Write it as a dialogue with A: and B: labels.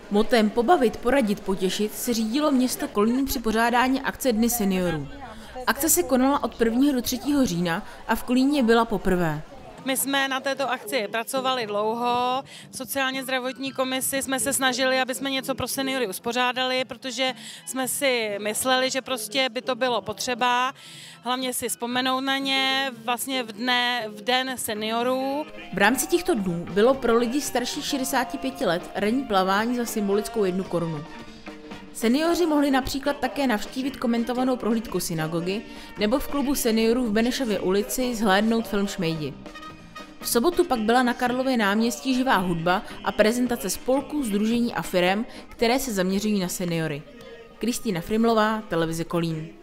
A: Motem pobavit, poradit, potěšit se řídilo město Kolín při pořádání akce Dny seniorů. Akce se konala od 1. do 3. října a v Kolíně byla poprvé.
B: My jsme na této akci pracovali dlouho, v sociálně zdravotní komisi jsme se snažili, aby jsme něco pro seniory uspořádali, protože jsme si mysleli, že prostě by to bylo potřeba, hlavně si vzpomenout na ně vlastně v den seniorů.
A: V rámci těchto dnů bylo pro lidi starších 65 let ranní plavání za symbolickou 1 korunu. Seniori mohli například také navštívit komentovanou prohlídku synagogy nebo v klubu seniorů v Benešově ulici zhlédnout film Šmejdi. V sobotu pak byla na Karlově náměstí živá hudba a prezentace spolků, sdružení a firem, které se zaměřují na seniory. Kristýna Frimlová, televize Kolín.